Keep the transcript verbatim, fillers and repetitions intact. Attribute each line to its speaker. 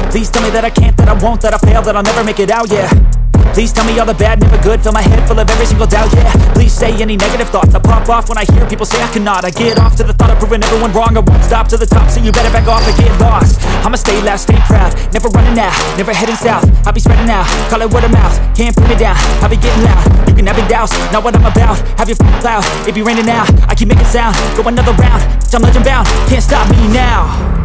Speaker 1: Please tell me that I can't, that I won't, that I fail, that I'll never make it out, yeah. Please tell me all the bad, never good. Fill my head full of every single doubt, yeah. Please say any negative thoughts. I pop off when I hear people say I cannot. I get off to the thought of proving everyone wrong. I won't stop to the top, so you better back off and get lost. I'ma stay loud, stay proud, never running out, never heading south. I'll be spreading out, call it word of mouth. Can't put me down, I'll be getting loud. You can have your doubts, not what I'm about. Have your f***ing cloud, it be raining now. I keep making sound, go another round. I'm legend bound, can't stop me now.